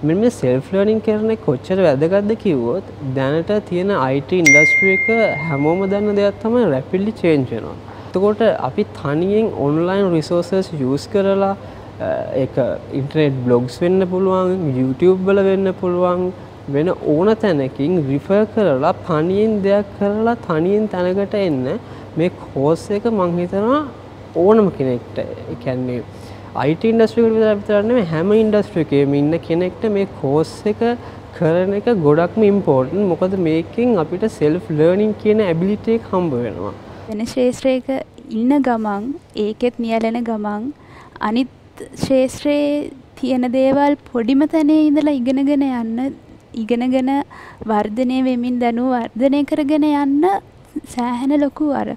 මෙන්න මේ self learning කරන එක කොච්චර වැදගත්ද කිව්වොත් දැනට තියෙන IT industry එක හැමෝම දන්න දෙයක් තමයි rapidly change වෙනවා. එතකොට අපි තනියෙන් online resources use කරලා ඒක internet blogs වෙන්න පුළුවන්, YouTube වල වෙන්න පුළුවන්, වෙන ඕන තැනකින් refer කරලා තනියෙන් දෙයක් කරලා තනියෙන් තැනකට එන්න මේ course එක මම හිතනවා ඕනම කෙනෙක්ට ඒ කියන්නේ IT industry එකට විතරක් නෙමෙයි හැම industry එකේම ඉන්න කෙනෙක්ට මේ course එක කරන එක ගොඩක්ම important. මොකද මේකෙන් අපිට self learning කියන ability එක හම්බ වෙනවා. වෙන ශාස්ත්‍රයක ඉන්න ගමන් ඒකෙත් නියැලෙන ගමන් අනිත් ශාස්ත්‍රයේ තියෙන දේවල් පොඩිම තැනේ ඉඳලා ඉගෙනගෙන වර්ධනය වෙමින් දැනුව වර්ධනය කරගෙන යන්න සෑහෙන ලොකු අර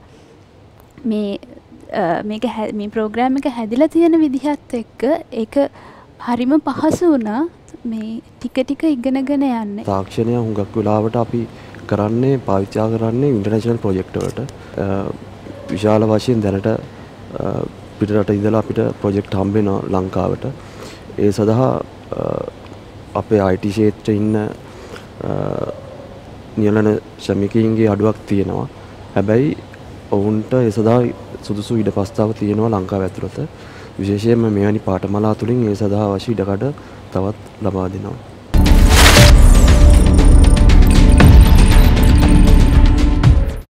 මේ ප්‍රෝග්‍රෑම් එක හැදිලා තියෙන විදිහත් එක්ක ඒක හරිම පහසු වුණා මේ ටික ඉගෙනගෙන යන්න. තාක්ෂණය හුඟක් වෙලාවට අපි කරන්නේ පාවිච්චි කරන්නේ ඉන්ටර්නැෂනල් ප්‍රොජෙක්ට් වලට. විශාල වශයෙන් දැනට පිටරට ඉඳලා අපිට ප්‍රොජෙක්ට් හම්බ වෙනවා ලංකාවට. ඒ සඳහා අපේ IT ක්ෂේත්‍රයේ ඉන්න නියලන ශ්‍රමිකයින්ගේ අඩුවක් තියෙනවා. හැබැයි ඔවුන්ට ඒ සඳහා සුදුසු ඉඩ ප්‍රස්තාව තියෙනවා ලංකාව ඇතුළත. විශේෂයෙන්ම මෙවැනි පාඨමාලා තුලින් ඒ සඳහා අවශ්‍ය ඉඩකඩ තවත් ලබා දෙනවා.